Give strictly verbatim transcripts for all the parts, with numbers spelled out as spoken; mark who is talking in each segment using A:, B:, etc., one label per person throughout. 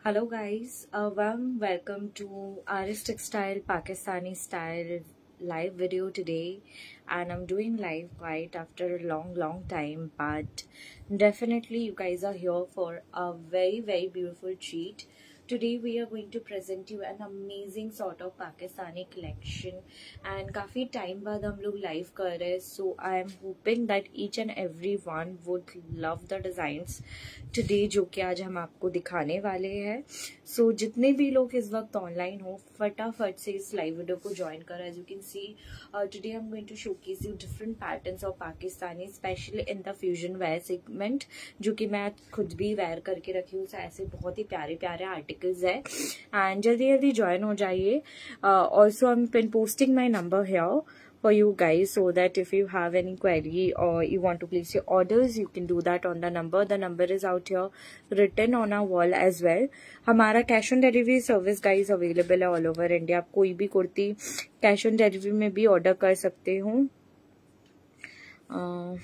A: Hello guys, a warm welcome to Aris Textile Pakistani style live video today, and I'm doing live quite after a long long time, but definitely you guys are here for a very very beautiful treat. Today we are going to present you an amazing sort of Pakistani collection, and काफी time बाद हम लोग live कर रहे हैं, so I am hoping that each and every one would love the designs today जो कि आज हम आपको दिखाने वाले हैं. So जितने भी लोग इस वक्त online हो, फटाफट से इस live video को join करें. As you can see, uh, today I'm going to showcase you different patterns of Pakistani, especially in the fusion wear segment, जो कि मैं खुद भी wear करके रखी हूँ. ऐसे बहुत ही प्यारे प्यारे articles है, and जल्दी जल्दी join हो जाइए. Uh, also I'm been posting my number here for you guys, so that if you have any query or you want to place your orders, you can do that on the number. The number is out here written on our wall as well. हमारा cash on delivery service guys available है all over India. आप कोई भी kurti cash on delivery में भी order कर सकते हो. uh,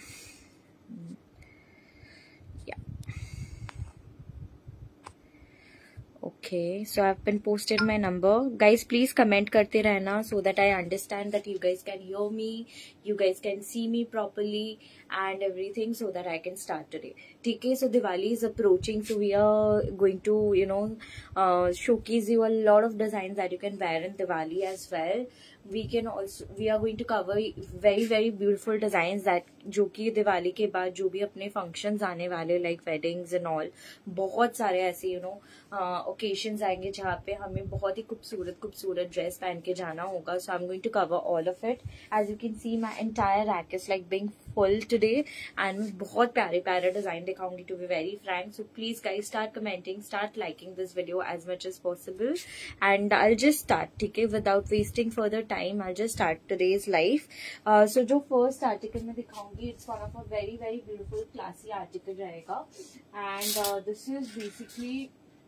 A: Okay, so I've been posted my number. Guys, please comment करते रहना so that I understand that you guys can hear me, you guys can see me properly and everything, so that I can start today. ठीक है, so Diwali is approaching, so we are going to, you know, uh, showcase you a lot of designs that you can wear in Diwali as well. We can also we are going to cover very very beautiful designs that जो कि दिवाली के बाद जो भी अपने functions आने वाले like weddings and all, बहुत सारे ऐसे यू नो ओकेशंस आएंगे जहाँ पे हमें बहुत ही खूबसूरत खूबसूरत ड्रेस पहन के जाना होगा. So I am going to cover all of it. As you can see my entire rack is like being full today, and मैं बहुत प्यारे प्यारे डिजाइन दिखाऊंगी to be very frank. So please guys start commenting, start liking this video as much as possible, and I just start. ठीक है, without wasting further time I just start today's life. So जो first article में दिखाऊंगी, it's one of a very very beautiful classy article रहेगा, and this is basically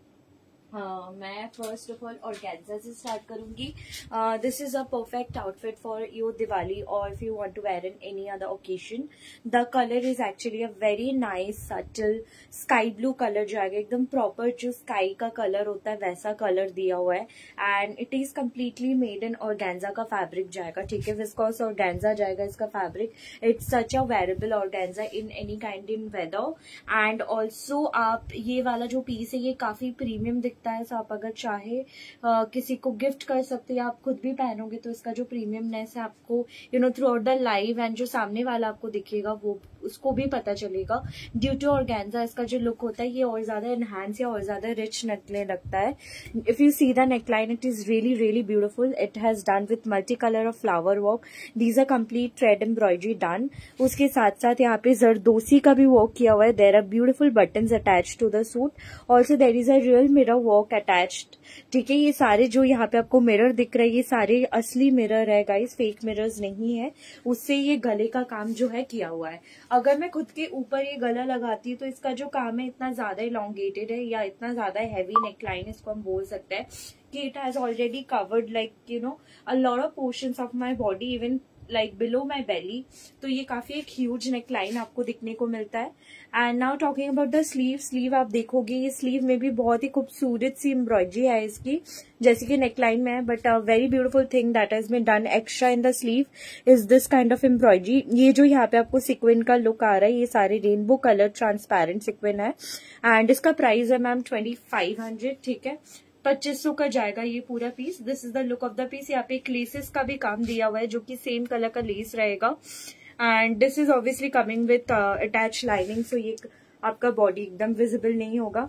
A: Uh, मैं first of all organza से start करूंगी. This is a perfect outfit for your Diwali और if you want to wear in any other occasion. The colour is actually a very nice subtle sky blue colour जाएगा, एकदम proper जो sky का colour होता है वैसा colour दिया हुआ है, and it is completely made in organza का फैब्रिक जाएगा. ठीक है, विस्कोस ऑर्गेन्जा जाएगा इसका fabric. It's such a wearable organza in any kind in weather, and also आप ये वाला जो पीस है ये काफी प्रीमियम दिखता है, सो आप अगर चाहे uh, किसी को गिफ्ट कर सकते हैं, आप खुद भी पहनोगे तो इसका जो प्रीमियमनेस है आपको you know throughout the live and जो सामने वाला आपको दिखेगा वो उसको भी पता चलेगा. ड्यू टू ऑर्गेन्जा इसका जो लुक होता है ये और ज्यादा एनहांस या और ज्यादा रिच लगने लगता है. If you see the neckline, it is really really beautiful. It has done with multi colour of flower work. These are complete thread embroidery done. उसके साथ साथ यहाँ पे जरदोसी का भी वर्क किया हुआ है. There are beautiful buttons attach to the suit. Also there is a real mirror work attached. ठीक है, ये सारे जो यहाँ पे आपको मिरर दिख रहे हैं ये सारे असली मिरर है गाइस, फेक मिरर्स नहीं है. उससे ये गले का काम जो है किया हुआ है. अगर मैं खुद के ऊपर ये गला लगाती हूँ तो इसका जो काम है इतना ज्यादा इलोंगेटेड है या इतना ज्यादा हैवी नेकलाइन इसको हम बोल सकते हैं कि it has already covered like you know a lot of portions of my body, even like below my belly. तो ये काफी एक ह्यूज नेकलाइन आपको दिखने को मिलता है. And now talking about the sleeve. Sleeve आप देखोगे ये स्लीव में भी बहुत ही खूबसूरत सी एम्ब्रॉयडरी है इसकी, जैसे कि नेकलाइन में है, but a very beautiful thing that has been done extra in the sleeve is this kind of embroidery. ये जो यहाँ पे आपको सिक्विन का लुक आ रहा है ये सारे रेनबो कलर ट्रांसपेरेंट सिक्विन है, एंड इसका प्राइस है मैम ट्वेंटी फाइव हंड्रेड. ठीक है, पच्चीस सौ का जाएगा ये पूरा piece. This is the look of the piece. यहाँ पे एक लेसेस का भी काम दिया हुआ है जो कि सेम कलर का लेस रहेगा, and this is obviously coming with attach lining, so ये आपका बॉडी एकदम विजिबल नहीं होगा.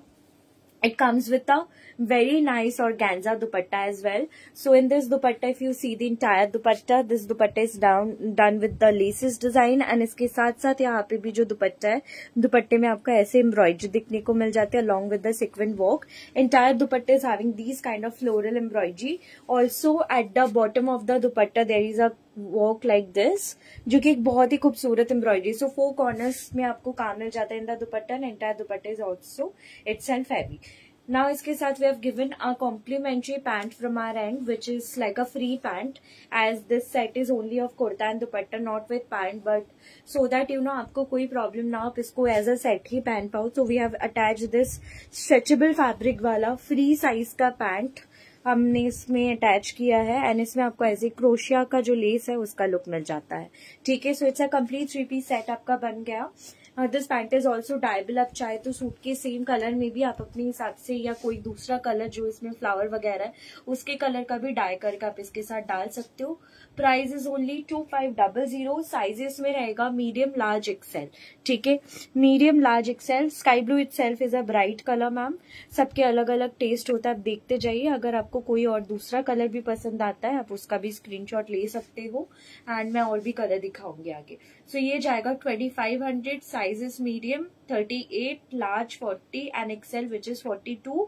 A: It comes with a very nice organza dupatta as well. So in this dupatta, if you see the entire dupatta, this dupatta is down done with the laces design, and इसके साथ साथ यहाँ पे भी जो दुपट्टा है दुपट्टे में आपको ऐसे embroidery दिखने को मिल जाते हैं along with the sequin work. Entire dupatta is having these kind of floral embroidery. Also at the bottom of the dupatta there is a work like this जो कि एक बहुत ही खूबसूरत एम्ब्रॉयडरी. सो फोर कॉर्नर्स में आपको काम मिल जाता है in the dupatta, and entire dupatta is also itself heavy. Now इसके साथ we have given a complimentary pant from our end, which is like a free pant, as this set is only of kurta and dupatta, not with pant, but so that you know आपको कोई problem ना, आप इसको as a set ही पहन पाओ. So we have attached this stretchable fabric वाला free size का pant हमने इसमें अटैच किया है, एंड इसमें आपको ऐसे क्रोशिया का जो लेस है उसका लुक मिल जाता है. ठीक है, so it's a complete three piece set आपका बन गया. This pant is also dyeable. आप चाहे तो सूट के सेम कलर में भी आप अपने हिसाब से या कोई दूसरा कलर जो इसमें फ्लावर वगैरह है उसके कलर का भी डाई करके आप इसके साथ डाल सकते हो. Price is only two five double zero. Sizes में रहेगा मीडियम, लार्ज, एक्सेल. ठीक है, medium, large, XL. Sky blue itself is a bright colour ma'am. सबके अलग अलग टेस्ट होता है, आप देखते जाइए. अगर आपको कोई और दूसरा कलर भी पसंद आता है आप उसका भी स्क्रीनशॉट ले सकते हो, एंड मैं और भी कलर दिखाऊंगी आगे. सो so, ये जाएगा twenty five hundred. Sizes medium, thirty eight, large forty and XL which is forty two.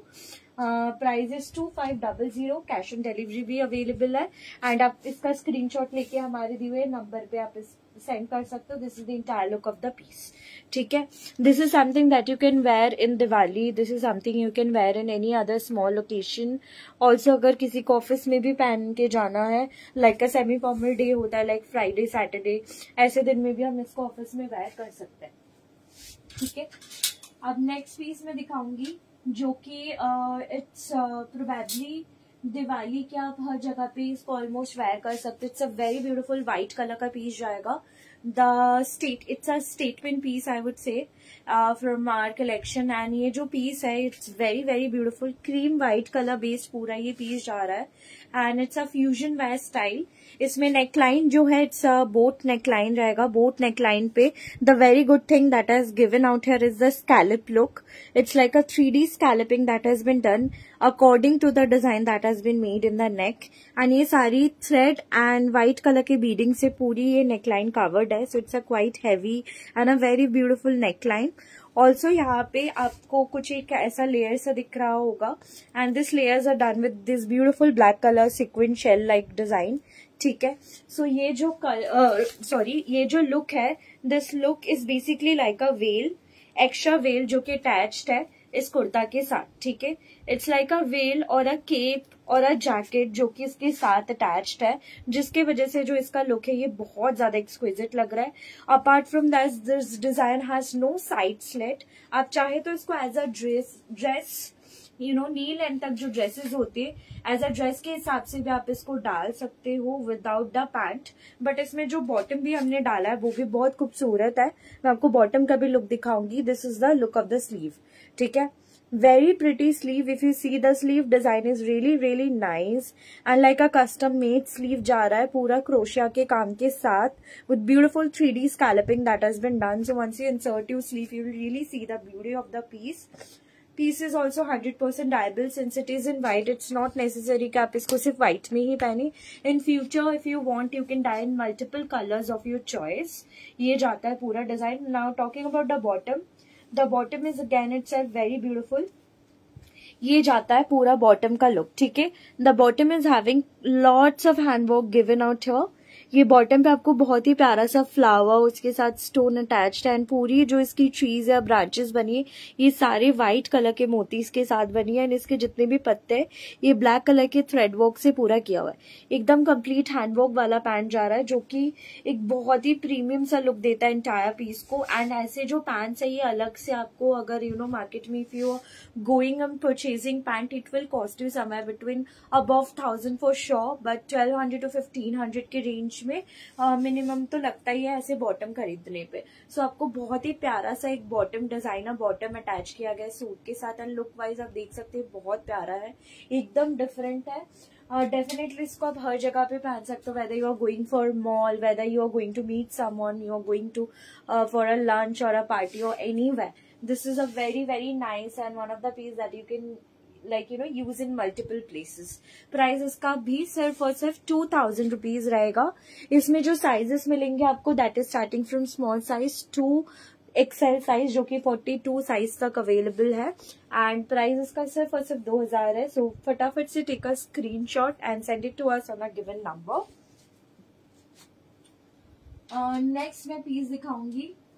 A: Price is two five double zero. Cash on delivery भी अवेलेबल है, एंड आप इसका स्क्रीनशॉट लेके हमारे दिए हुए नंबर पे आप इस सेंड कर सकते हो. This is the entire look of the piece. ठीक है, this is something that you can wear in Diwali. This is something you can wear in any other small occasion also. अगर किसी को ऑफिस में भी पहन के जाना है, like a semi formal day होता है, लाइक फ्राइडे, सैटरडे, ऐसे दिन में भी हम इसको ऑफिस में वेयर कर सकते हैं. ठीक है, अब नेक्स्ट पीस मैं दिखाऊंगी जो कि इट्स प्रोबेबली दिवाली के आप हर जगह पे इसको ऑलमोस्ट वेयर कर सकते. It's a very beautiful white colour का पीस जाएगा. The state it's a statement piece I would say from our collection. And ये जो पीस है it's very very beautiful. Cream white colour based पूरा ये piece जा रहा है, and it's a fusion wear style. इसमें नेकलाइन जो है इट्स अ बोट नेकलाइन रहेगा. बोट नेकलाइन पे the very good thing that has given out here is the scallop look. It's like a three D scalloping that has been done according to the design that has been made in the neck. And ये सारी thread and white colour के beading से पूरी ये neckline covered है. So it's a quite heavy and a very beautiful neckline. Also यहाँ पे आपको कुछ एक ऐसा लेयर सा दिख रहा होगा, and this layers are done with this beautiful black colour sequin shell like design. ठीक है, सो so ये जो सॉरी uh, ये जो लुक है, this look is basically like a veil, extra veil जो कि अटैच्ड है इस कुर्ता के साथ. ठीक है, इट्स लाइक अ वेल और अ केप और अ जैकेट जो कि इसके साथ अटैच्ड है, जिसके वजह से जो इसका लुक है ये बहुत ज्यादा एक्सक्विजिट लग रहा है. Apart from that this design has no side slit. आप चाहे तो इसको as a dress dress you know knee length तक जो ड्रेसेस होती है एज अ ड्रेस के हिसाब से भी आप इसको डाल सकते हो विदाउट द पैंट. बट इसमें जो बॉटम भी हमने डाला है वो भी बहुत खूबसूरत है. मैं आपको बॉटम का भी लुक दिखाऊंगी. This is the look of the sleeve. ठीक है, very pretty sleeve. If you see the sleeve design is really really nice and like a custom made sleeve जा रहा है पूरा क्रोशिया के काम के साथ with beautiful three D scalloping that has been done. So once you insert your sleeve you will really see the beauty of the piece. Piece is also one hundred percent dyeable since it is in white. It's not necessary कि आप इसको सिर्फ white में ही पहने. In future if you want you can dye in multiple colors of your choice. ये जाता है पूरा design. Now talking about the bottom. The bottom is again itself very beautiful. ये जाता है पूरा बॉटम का लुक. ठीक है, the bottom is having lots of handwork given out here. ये बॉटम पे आपको बहुत ही प्यारा सा फ्लावर उसके साथ स्टोन अटैच्ड है, एंड पूरी जो इसकी ट्रीज या ब्रांचेस बनी है ये सारे व्हाइट कलर के मोतीज के साथ बनी है, एंड इसके जितने भी पत्ते हैं ये ब्लैक कलर के थ्रेड वर्क से पूरा किया हुआ है. एकदम कंप्लीट हैंडवर्क वाला पैंट जा रहा है जो कि एक बहुत ही प्रीमियम सा लुक देता है इंटायर पीस को. एंड ऐसे जो पैंट्स है ये अलग से आपको अगर यू नो मार्केट में if you going and purchasing pant it will cost you somewhere between above thousand for sure, but twelve hundred to fifteen hundred के रेंज में मिनिमम uh, तो लगता ही है ऐसे बॉटम खरीदने पे. सो so, आपको बहुत ही प्यारा सा एक बॉटम डिजाइनर बॉटम अटैच किया गया है सूट के साथ, एंड लुक वाइज आप देख सकते हैं बहुत प्यारा है, एकदम डिफरेंट है. डेफिनेटली uh, इसको आप हर जगह पे पहन सकते हो, whether you are going for mall, whether you are going to meet someone, you are going to for a lunch और अ पार्टी और anywhere. This is a very very nice and one of the piece that you can like you know use in multiple places. Price इसका भी सिर्फ और सिर्फ to thousand rupees रहेगा. इसमें जो साइजेस मिलेंगे आपको that is starting from small size to XL size जो कि फोर्टी टू साइज तक अवेलेबल है, एंड प्राइस इसका सिर्फ और सिर्फ दो हजार है. सो so, फटाफट से take a screenshot and send it to us on a given number. Next मैं पीस दिखाऊंगी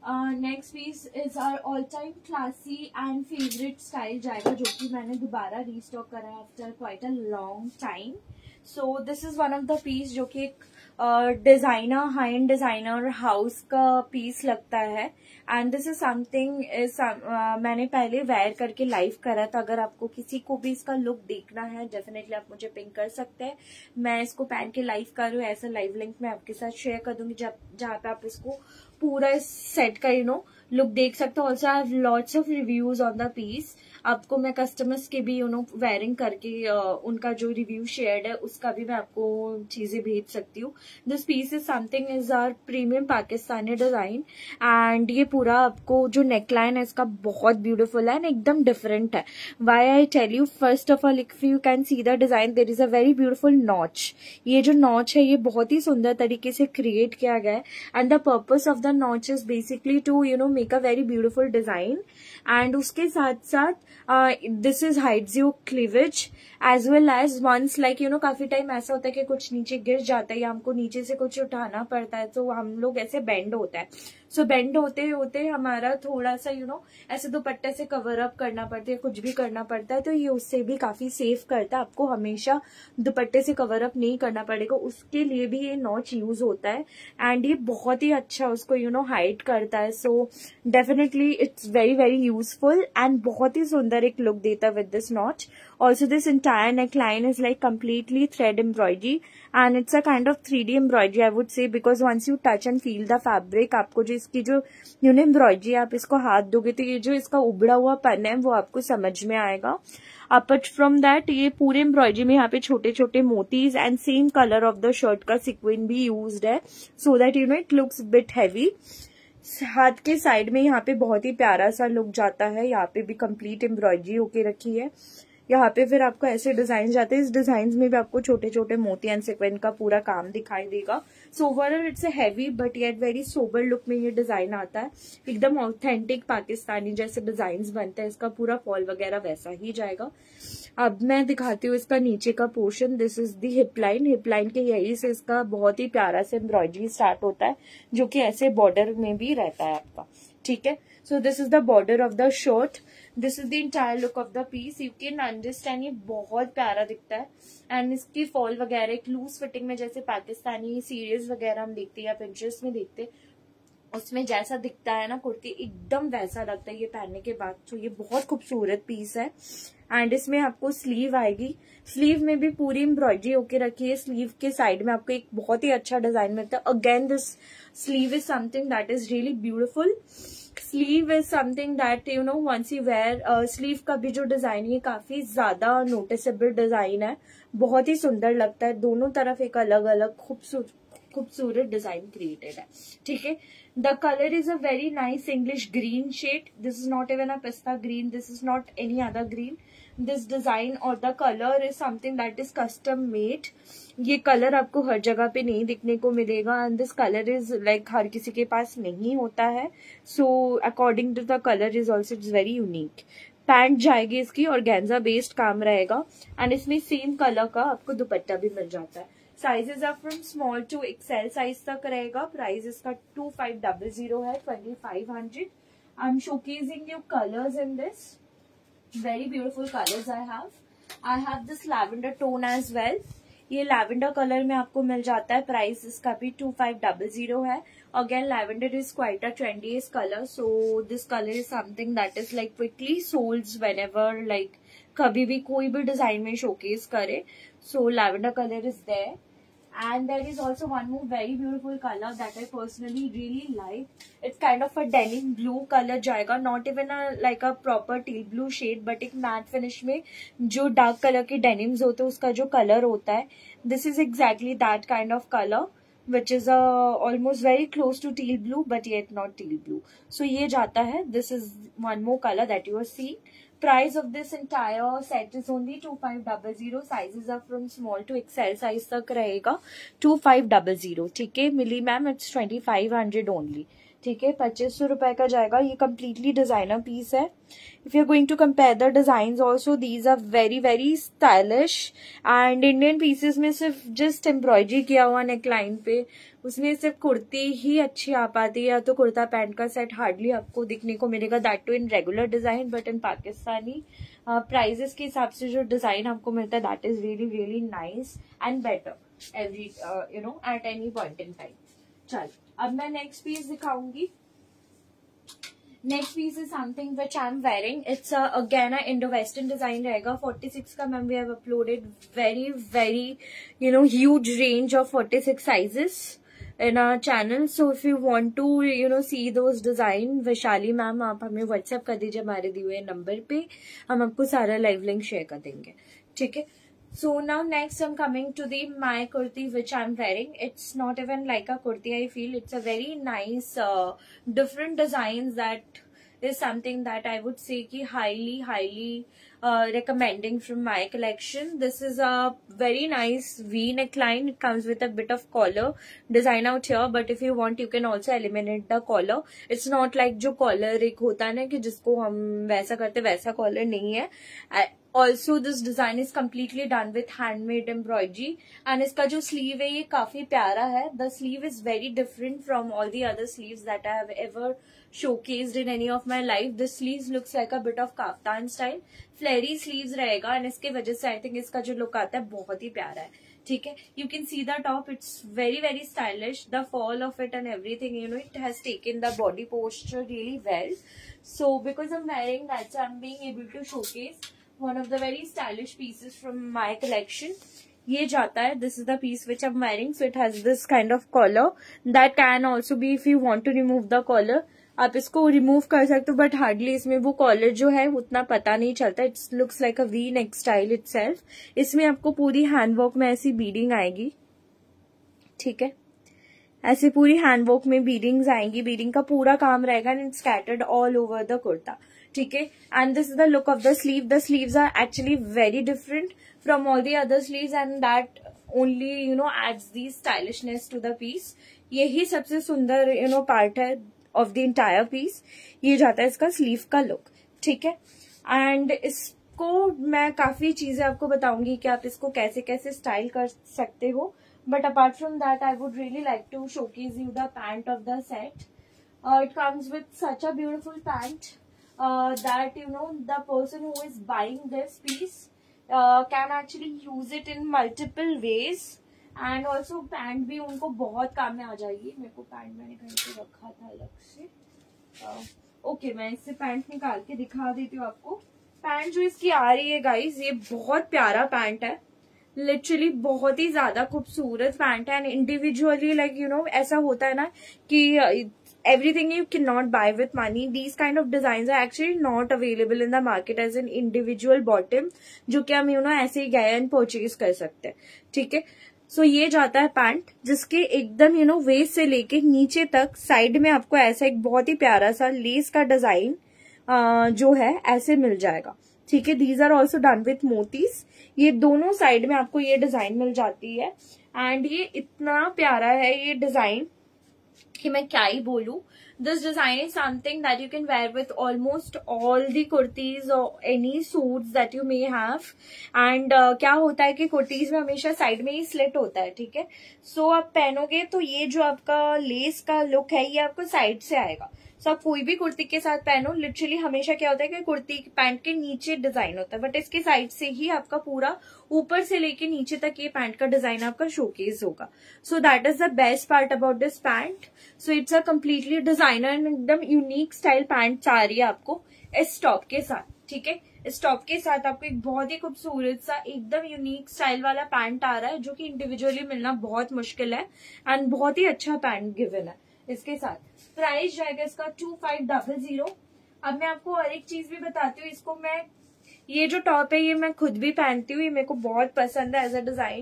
A: next piece is our all time classy and favourite style जाएगा, जो कि मैंने दोबारा रीस्टॉक करा है after quite a long time. So this is one of the piece जो कि एक designer high end designer house का पीस लगता है. And this is something is मैंने पहले वेयर करके लाइव करा था. अगर आपको किसी को भी इसका लुक देखना है डेफिनेटली आप मुझे पिंक कर सकते हैं. मैं इसको पहन के लाइव कर रही हूँ, ऐसा लाइव लिंक मैं आपके साथ शेयर कर दूंगी जहाँ पे आप इसको पूरा इस सेट का यू नो लुक देख सकते हो. Also I have lots of reviews on the piece. आपको मैं कस्टमर्स के भी यू नो वेयरिंग करके uh, उनका जो रिव्यू शेयर्ड है उसका भी मैं आपको चीजें भेज सकती हूँ. This piece is something is our premium Pakistani design. And ये पूरा आपको जो नेकलाइन है इसका बहुत ब्यूटीफुल है एंड एकदम डिफरेंट है. Why I tell you, first of all if you can see the design there is a very beautiful notch. ये जो नॉच है ये बहुत ही सुंदर तरीके से क्रिएट किया गया है. And the purpose of the notch is basically to you know make a very beautiful design. And उसके साथ साथ this is hides your cleavage as well as once like you know काफी टाइम ऐसा होता है कि कुछ नीचे गिर जाता है या हमको नीचे से कुछ उठाना पड़ता है तो हम लोग ऐसे बेंड होता है. सो so, बेंड होते होते हमारा थोड़ा सा यू you नो know, ऐसे दुपट्टे से कवर अप करना पड़ता है, कुछ भी करना पड़ता है तो ये उससे भी काफी सेफ करता है. आपको हमेशा दुपट्टे से कवर अप नहीं करना पड़ेगा, उसके लिए भी ये नॉच यूज होता है. एंड ये बहुत ही अच्छा उसको यू नो हाइड करता है. So definitely it's very very useful and बहुत ही सुंदर एक लुक देता है with this notch. Also this entire neckline is like completely thread embroidery and it's a kind of three D embroidery I would say, because once you touch and feel the fabric आपको जो इसकी जो you know embroidery आप इसको हाथ दोगे तो ये जो इसका उबड़ा हुआ पन है वो आपको समझ में आएगा. अपार्ट फ्रॉम दैट ये पूरे एम्ब्रॉयडरी में यहाँ पे छोटे छोटे मोतीज and same colour of the shirt का सिक्विन भी यूज्ड है so that you know it looks bit heavy. हाथ के साइड में यहाँ पे बहुत ही प्यारा सा लुक जाता है. यहाँ पे भी कंप्लीट एम्ब्रॉयडरी होके रखी है. यहाँ पे फिर आपको ऐसे डिजाइन जाते हैं. इस डिजाइन में भी आपको छोटे छोटे मोती एंड सिक्वेंस का पूरा काम दिखाई देगा. So overall it's a heavy but yet very sober look में ये डिजाइन आता है. एकदम ऑथेंटिक पाकिस्तानी जैसे डिजाइन बनते हैं. इसका पूरा फॉल वगैरह वैसा ही जाएगा. अब मैं दिखाती हूँ इसका नीचे का portion. This is the hip line. Hip line के यही से इसका बहुत ही प्यारा से एम्ब्रॉयडरी स्टार्ट होता है जो कि ऐसे बॉर्डर में भी रहता है आपका. ठीक है. So this is the border of the shirt. This is the entire look of the piece. You can understand ये बहुत प्यारा दिखता है. एंड इसकी फॉल वगैरह एक लूज फिटिंग में जैसे पाकिस्तानी सीरीज वगैरह हम देखते हैं या पिंटरेस्ट में देखते हैं उसमें जैसा दिखता है ना कुर्ती एकदम वैसा लगता है ये पहनने के बाद. तो ये बहुत खूबसूरत पीस है. एंड इसमें आपको स्लीव आएगी. स्लीव में भी पूरी एम्ब्रॉयडरी होके रखी है. स्लीव के साइड में आपको एक बहुत ही अच्छा डिजाइन मिलता है. Again this sleeve is something that is really beautiful. Sleeve is something that you know once you wear. Sleeve का भी जो डिजाइन है काफी ज्यादा नोटिसेबल डिजाइन है. बहुत ही सुंदर लगता है. दोनों तरफ एक अलग अलग खूबसूरत खूबसूरत डिजाइन क्रिएटेड है. ठीक है. The colour is a very nice English green shade. This is not even a pista green. This is not any other green. This design और the colour is something that is custom made. ये colour आपको हर जगह पे नहीं दिखने को मिलेगा. And this colour is like हर किसी के पास नहीं होता है. So according to the colour is also it's very unique. Pant जाएगी इसकी और ऑर्गेन्जा बेस्ड काम रहेगा. एंड इसमें सेम कलर का आपको दुपट्टा भी मिल जाता है. Sizes are from small to XL size तक रहेगा. प्राइस इसका टू फाइव डबल जीरो है, twenty five hundred. I am showcasing you colours in this. Very beautiful colors I have. I have this lavender tone as well. ये lavender colour में आपको मिल जाता है. प्राइस इसका भी टू फाइव डबल जीरो है. Again lavender is quite a trendiest colour. So this colour is something that is like quickly sold whenever like कभी भी कोई भी डिजाइन में शोकेस करे. So lavender colour is there. And there is also one more very beautiful color that I personally really like. It's kind of a denim blue color जाएगा. Not even a like a proper teal blue shade, but एक matte finish में जो dark color के denims होते हैं उसका जो color होता है. This is exactly that kind of color, which is a almost very close to teal blue, but yet not teal blue. So ये जाता है. This is one more color that you are seeing. Price of this entire set is only two five double zero. Sizes are from small to X L size तक रहेगा. Two five double zero. ठीक है Mili ma'am. It's twenty five hundred only. ठीक है, पच्चीस सौ रुपए का जाएगा। ये कम्प्लीटली डिजाइनर पीस है। If you are going to compare the design also, these are very very stylish and Indian pieces में सिर्फ जस्ट एम्ब्रॉयडरी किया हुआ नेकलाइन पे, उसमें सिर्फ कुर्ती ही अच्छी आ पाती है, या तो कुर्ता पैंट का सेट हार्डली आपको दिखने को मिलेगा, that too in regular design, but in Pakistani prices के हिसाब से जो डिजाइन आपको मिलता है that is really really nice and better every you know at any point in time. चल अब मैं नेक्स्ट पीस दिखाऊंगी। Next piece is something which I am wearing. It's again a Indo western design रहेगा। Forty six का ma'am we have uploaded very very you know huge range of forty six sizes in our channel, so if you want to you know see those design, Vaishali ma'am आप हमें WhatsApp कर दीजिए हमारे दिए हुए number पे, हम आपको सारा लाइव लिंक शेयर कर देंगे, ठीक है। So now next I'm coming to the my kurti which I'm wearing. It's not even like a kurti, I feel it's a very nice uh, different designs that is something that I would say ki highly highly uh, recommending from my collection. This is a very nice V neckline. It comes with a bit of collar design out here, but if you want you can also eliminate the collar. It's not like जो collar एक होता है ना कि जिसको हम वैसा करते वैसा collar नहीं है। Also this design is completely done with handmade embroidery and इसका जो sleeve है ये काफी प्यारा है। The sleeve is very different from all the other sleeves that I have ever showcased in any of my life. This sleeves looks like a bit of kaftan style, flary sleeves रहेगा and इसके वजह से I think इसका जो look आता है बहुत ही प्यारा है, ठीक है। You can see the top, it's very very stylish, the fall of it and everything, you know, it has taken the body posture really well. So because I'm wearing that, so I'm being able to showcase one of the very stylish pieces from my collection. ये जाता है, this is the piece which I'm wearing, so it has this kind of collar that can also be, if you want to remove the collar आप इसको remove कर सकते हो, but hardly इसमें वो कॉलर जो है उतना पता नहीं चलता। It's looks like a V neck style itself. इसमें आपको पूरी हैंडवर्क में ऐसी बीडिंग आएगी, ठीक है, ऐसे पूरी हैंडवर्क में बीडिंग्स आएंगी, बीडिंग का पूरा काम रहेगा and it's scattered all over the kurta, ठीक है। And this is the look of the sleeve. The sleeves are actually very different from all the other sleeves and that only you know adds the stylishness to the piece. यही सबसे सुंदर you know part है of the entire piece. ये जाता है इसका sleeve का look, ठीक है। एंड इसको मैं काफी चीजें आपको बताऊंगी कि आप इसको कैसे कैसे स्टाइल कर सकते हो, but apart from that I would really like to showcase you the pant of the set. It comes with such a beautiful pant Uh, that you know the person who is buying this piece uh, can actually use it in multiple ways and also pant भी उनको बहुत काम में आ जाएगी। मेरे को pant मैंने कहीं पे रखा था अलग से, ओके uh, okay, मैं इससे पैंट निकाल के दिखा देती हूँ आपको। पैंट जो इसकी आ रही है गाइज, ये बहुत प्यारा पैंट है, लिटरली बहुत ही ज्यादा खूबसूरत पैंट है and individually like you know ऐसा होता है ना कि everything you cannot buy with money. These kind of designs are actually not available in the market as an individual bottom, जो कि हम यू नो ऐसे ही गए एंड परचेज कर सकते हैं, ठीक है। सो so, ये जाता है पैंट जिसके एकदम यू नो वेस्ट से लेके नीचे तक साइड में आपको ऐसा एक बहुत ही प्यारा सा लेस का डिजाइन जो है ऐसे मिल जाएगा, ठीक है। These are also done with मोतीज। ये दोनों साइड में आपको ये डिजाइन मिल जाती है एंड ये इतना प्यारा है ये डिजाइन कि मैं क्या ही बोलूं। This design is something that you can wear with almost all the kurtis और any suits that you may have. And क्या होता है कि कुर्तीज में हमेशा साइड में ही स्लिट होता है, ठीक है। सो so, आप पहनोगे तो ये जो आपका लेस का लुक है ये आपको साइड से आएगा। सो so, आप कोई भी कुर्ती के साथ पहनो, लिटरली हमेशा क्या होता है कि कुर्ती पैंट के नीचे डिजाइन होता है, बट इसके साइड से ही आपका पूरा ऊपर से लेके नीचे तक ये पैंट का डिजाइन आपका शोकेस होगा। So that is the best part about this pant. So it's a completely designer and एकदम यूनिक स्टाइल पैंट आ रही है आपको इस टॉप के साथ, ठीक है। इस टॉप के साथ आपको एक बहुत ही खूबसूरत सा एकदम यूनिक स्टाइल वाला पैंट आ रहा है जो कि इंडिविजुअली मिलना बहुत मुश्किल है एंड बहुत ही अच्छा पैंट गिवन है इसके साथ। प्राइस जाएगा इसका टू फाइव डबल जीरो। अब मैं आपको और एक चीज भी बताती हूँ, इसको मैं ये जो टॉप है ये मैं खुद भी पहनती हूँ, ये मेरे को बहुत पसंद है as a design.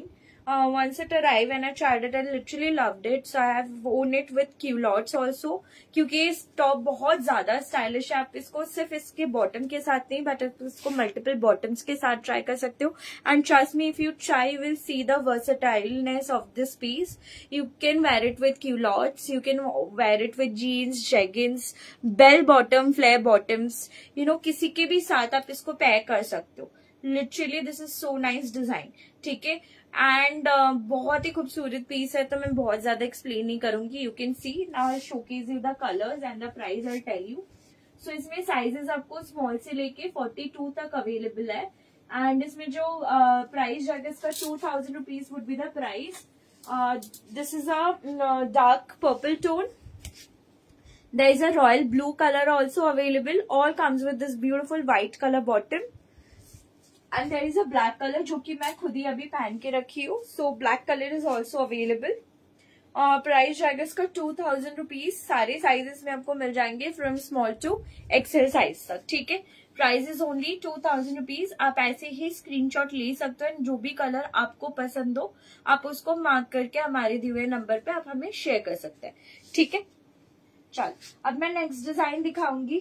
A: Uh, once it arrived and I tried it, I literally loved it. So I have worn it with culottes also. क्योंकि इस टॉप बहुत ज्यादा स्टाइलिश है. आप इसको सिर्फ इसके बॉटम के साथ नहीं, बट आप इसको मल्टीपल बॉटम्स के साथ ट्राई कर सकते हो. And trust me, if you try you will see the versatileness of this piece. You can wear it with culottes, you can wear it with jeans, jeggings, bell bottom, flare bottoms. You know, किसी के भी साथ आप इसको pair कर सकते हो. Literally this is so nice design. ठीक है. एंड uh, बहुत ही खूबसूरत पीस है, तो मैं बहुत ज्यादा एक्सप्लेन नहीं करूंगी. You can see now showcase you the colours and the price I tell you. So इसमें साइजेस आपको स्मॉल से लेके फोर्टी टू तक अवेलेबल है. एंड इसमें जो प्राइस uh, जाएगा इसका two thousand rupees would be the price. This is a dark purple tone. There is a royal blue color also available. All comes with this beautiful white color bottom. And there is a black color जो कि मैं खुद ही अभी पहन के रखी हूँ. So black color is also available. Price जाएगा इसका टू थाउजेंड रुपीज. सारे साइजेस में आपको मिल जाएंगे from small to XL size तक. ठीक है. Price is only two thousand rupees. आप ऐसे ही स्क्रीनशॉट ले सकते हो. जो भी कलर आपको पसंद हो आप उसको मार्क करके हमारे दिए हुए नंबर पे आप हमें शेयर कर सकते हैं. ठीक है. चल अब मैं नेक्स्ट डिजाइन दिखाऊंगी.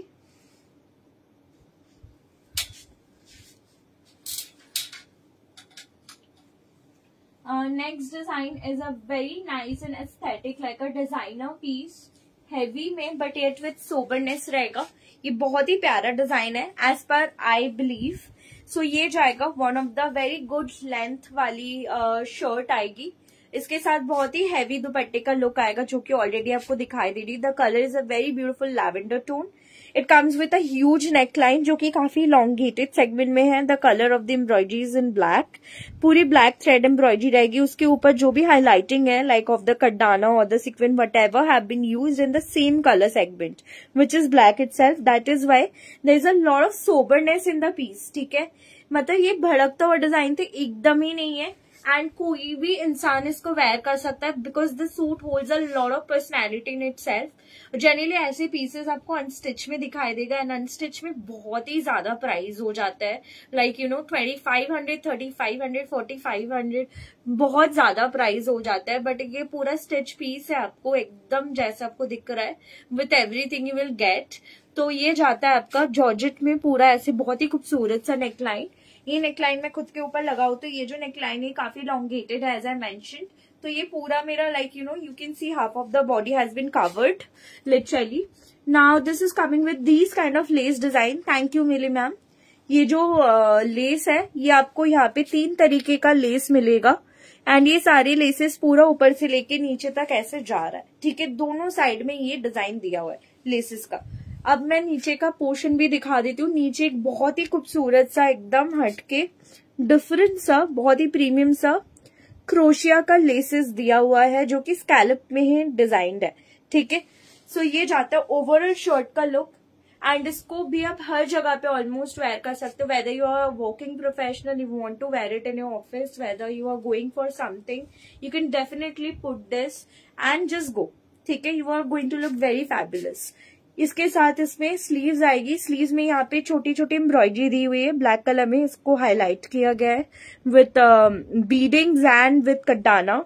A: Next design is a very nice and aesthetic like a designer piece. Heavy में बट येट विथ सोबरनेस रहेगा. ये बहुत ही प्यारा डिजाइन है as per I believe. So ये जाएगा one of the very good length वाली शर्ट uh, आएगी. इसके साथ बहुत ही हैवी दुपट्टे का लुक आएगा जो कि ऑलरेडी आपको दिखाई दे रही. The colour is a very beautiful lavender tone. It comes with a huge neck line जो कि काफी इलॉन्गेटेड सेगमेंट में है. The colour of the embroidery is in black. पूरी ब्लैक थ्रेड एम्ब्रॉयडरी रहेगी. उसके ऊपर जो भी हाईलाइटिंग है लाइक ऑफ द कड्डाना और the sequins whatever have been used in the same colour segment which is black itself. That is why there is a lot of soberness in the piece. ठीक है. मतलब ये भड़कता हुआ design तो एकदम ही नहीं है. एंड कोई भी इंसान इसको वेयर कर सकता है because the suit holds a lot of personality in itself. Generally ऐसे पीसेस आपको अनस्टिच में दिखाई देगा एंड अनस्टिच में बहुत ही ज्यादा प्राइस हो जाता है. Like you know twenty five hundred thirty five hundred forty five hundred बहुत ज्यादा प्राइस हो जाता है. बट ये पूरा स्टिच पीस है. आपको एकदम जैसा आपको दिख रहा है with everything you will get. तो ये जाता है आपका जॉर्जेट में पूरा ऐसे बहुत ही खूबसूरत सा नेकलाइन. ये नेकलाइन मैं खुद के ऊपर लगाऊ तो ये जो नेकलाइन है काफी लॉन्गेटेड है एज आई मेंशन्ड. तो ये पूरा मेरा like you know you can see half of the body has been covered literally. Now this is coming with these kind of lace design. Thank you Mili ma'am. ये जो uh, less है ये आपको यहाँ पे तीन तरीके का लेस मिलेगा. एंड ये सारे लेसेस पूरा ऊपर से लेके नीचे तक ऐसे जा रहा है. ठीक है. दोनों साइड में ये डिजाइन दिया हुआ है लेसेस का. अब मैं नीचे का पोर्शन भी दिखा देती हूँ. नीचे एक बहुत ही खूबसूरत सा एकदम हटके डिफरेंट सा बहुत ही प्रीमियम सा क्रोशिया का लेसेस दिया हुआ है जो कि स्कैलप में ही डिजाइंड है. ठीक है. सो so, ये जाता है ओवरऑल शर्ट का लुक. एंड इसको भी आप हर जगह पे ऑलमोस्ट वेयर कर सकते हो. Whether you are working professional you want to wear it in your office, whether you are going for something, you can definitely put this and just go. ठीक है. You are going to look very fabulous. इसके साथ इसमें sleeves आएगी. Sleeves में यहाँ पे छोटी छोटी एम्ब्रॉयडरी दी हुई है ब्लैक कलर में. इसको हाईलाइट किया गया है विथ बीडिंग्स एंड विथ कड्डाना.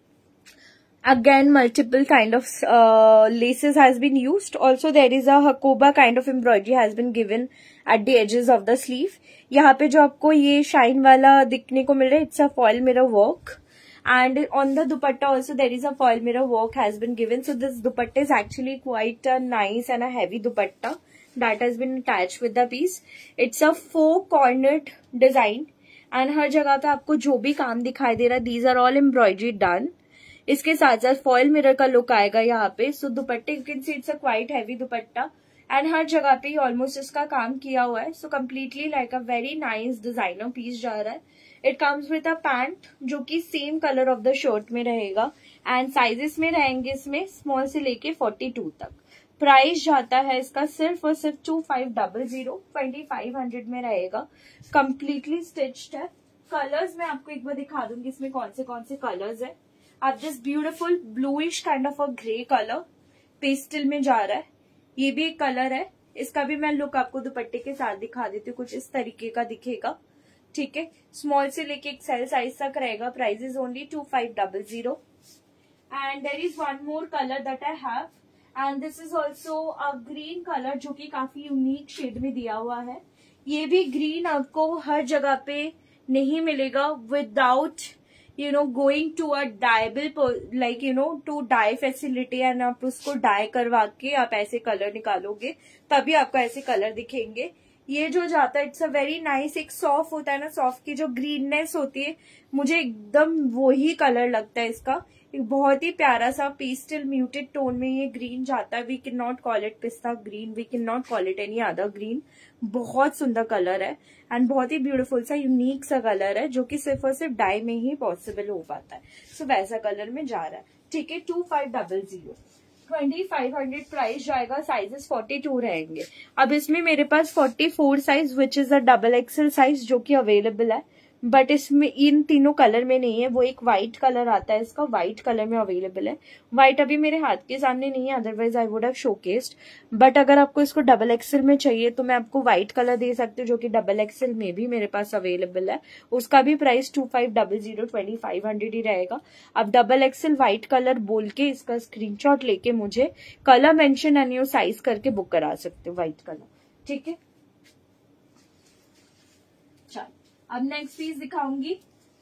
A: Again, multiple kind of uh, laces has been used. Also, there is a hakoba kind of embroidery has been given at the edges of the sleeve. यहाँ पे जो आपको ये shine वाला दिखने को मिल रहा है, it's a foil mirror work. And on the dupatta also there is a foil mirror work has been given. So this dupatta is actually quite a nice and a heavy dupatta that has been attached with the piece. It's a four cornered design. And हर जगह पे आपको जो भी काम दिखाई दे रहा है, these are all embroidery done. इसके साथ साथ फॉयल मिरर का लुक आएगा यहाँ पे. सो दुपट्टे you can see it's a quite heavy dupatta and हर जगह पे ऑलमोस्ट इसका काम किया हुआ है. So completely like a very nice designer piece जा रहा है. It comes with a pant जो कि same colour of the shirt में रहेगा एंड साइजेस में रहेंगे इसमें स्मॉल से लेके फोर्टी टू तक. प्राइस जाता है इसका सिर्फ और सिर्फ two five double zero twenty five hundred में रहेगा. कम्प्लीटली स्टिच्ड है. कलर्स मैं आपको एक बार दिखा दूंगी इसमें कौन से कौन से कलर्स है. अब this beautiful bluish kind of a grey colour pastel में जा रहा है. ये भी एक कलर है. इसका भी मैं लुक आपको दुपट्टे के साथ दिखा देती हूँ. कुछ इस तरीके का दिखेगा. ठीक है, स्मॉल से लेके एक्सेल साइज तक रहेगा. Price is only two five double zero. And there is one more colour that I have, and this is also a green colour जो कि काफी यूनिक शेड में दिया हुआ है. ये भी ग्रीन आपको हर जगह पे नहीं मिलेगा without you know going to a dyeable, like you know to dye facility, and आप उसको डाई करवा के आप ऐसे कलर निकालोगे तभी आपको ऐसे कलर दिखेंगे. ये जो जाता है इट्स अ वेरी नाइस, एक सॉफ्ट होता है ना, सॉफ्ट की जो ग्रीननेस होती है, मुझे एकदम वही कलर लगता है इसका. एक बहुत ही प्यारा सा पेस्टल म्यूटेड टोन में ये ग्रीन जाता है. We can not call it pista green, we can not call it any other green. बहुत सुंदर कलर है एंड बहुत ही ब्यूटीफुल सा यूनिक सा कलर है जो कि सिर्फ और सिर्फ डाई में ही पॉसिबल हो पाता है. सो so, वैसा कलर में जा रहा है. ठीक है, two five double zero. Twenty five hundred price जाएगा. साइजेस फोर्टी टू रहेंगे. अब इसमें मेरे पास forty four size which is a double XL size जो कि अवेलेबल है, बट इसमें इन तीनों कलर में नहीं है. वो एक व्हाइट कलर आता है, इसका व्हाइट कलर में अवेलेबल है. व्हाइट अभी मेरे हाथ के सामने नहीं है, otherwise I would have showcased. But अगर आपको इसको डबल एक्सएल में चाहिए तो मैं आपको व्हाइट कलर दे सकती हूँ जो कि डबल एक्सएल में भी मेरे पास अवेलेबल है. उसका भी price two five double zero twenty five hundred ही रहेगा. अब डबल एक्सएल व्हाइट कलर बोल के इसका स्क्रीनशॉट लेके मुझे colour mention and your size करके बुक करा सकते हो व्हाइट कलर. ठीक है, चलो अब नेक्स्ट पीस दिखाऊंगी.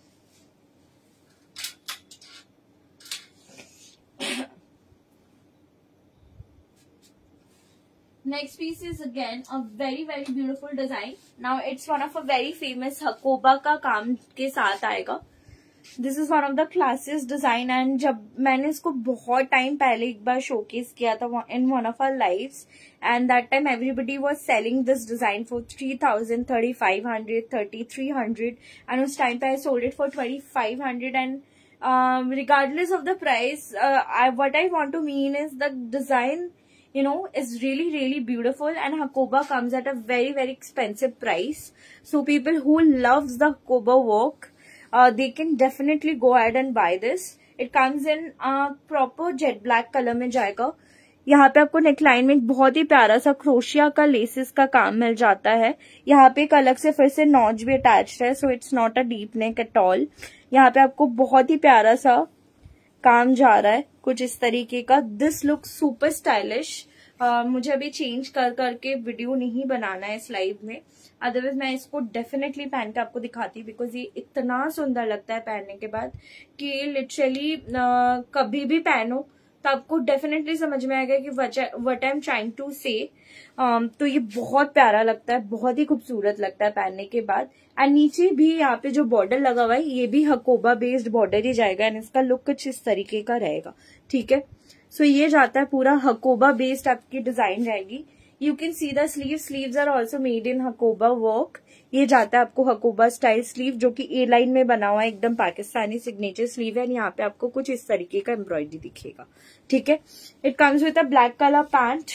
A: Next piece is again a very very beautiful design. Now it's one of a very famous Hakoba का काम के साथ आएगा. This is one of the classes design, and जब मैंने इसको बहुत टाइम पहले एक बार शोकेस किया था in one of our lives, and that time everybody was selling this design for three thousand, thirty five hundred, thirty three hundred, and उस time पे I sold it for twenty five hundred. And regardless of the price, what I want to mean is the design you know is really really beautiful, and Hakoba comes at a very very expensive price. So people who loves the Hakoba work, uh, they can definitely go ahead and buy this. It comes in a proper jet black color में जाएगा. यहाँ पे आपको neckline में एक बहुत ही प्यारा सा क्रोशिया का लेसेस का काम मिल जाता है. यहाँ पे एक अलग से फिर से नॉच भी अटैच्ड है, so it's not a deep neck at all. यहाँ पे आपको बहुत ही प्यारा सा काम जा रहा है कुछ इस तरीके का. This look super stylish. मुझे अभी चेंज कर करके वीडियो नहीं बनाना है इस लाइव में, अदरवाइज मैं इसको डेफिनेटली पहन के आपको दिखाती, बिकॉज ये इतना सुंदर लगता है पहनने के बाद कि लिटरली कभी भी पहनो तो आपको डेफिनेटली समझ में आएगा कि what I am trying to say. तो ये बहुत प्यारा लगता है, बहुत ही खूबसूरत लगता है पहनने के बाद. एंड नीचे भी यहाँ पे जो बॉर्डर लगा हुआ है ये भी हकोबा बेस्ड बॉर्डर ही जाएगा, एंड इसका लुक कुछ इस तरीके का रहेगा. ठीक है, सो so ये जाता है पूरा हकोबा बेस्ड आपकी डिजाइन रहेगी. You can see the sleeve, sleeves are also made in Hakoba work. ये जाता है आपको हकोबा स्टाइल स्लीव जो कि ए लाइन में बना हुआ है, एकदम पाकिस्तानी सिग्नेचर स्लीव है. एंड यहाँ पे आपको कुछ इस तरीके का एम्ब्रॉयडरी दिखेगा. ठीक है, it comes with a black colour pant.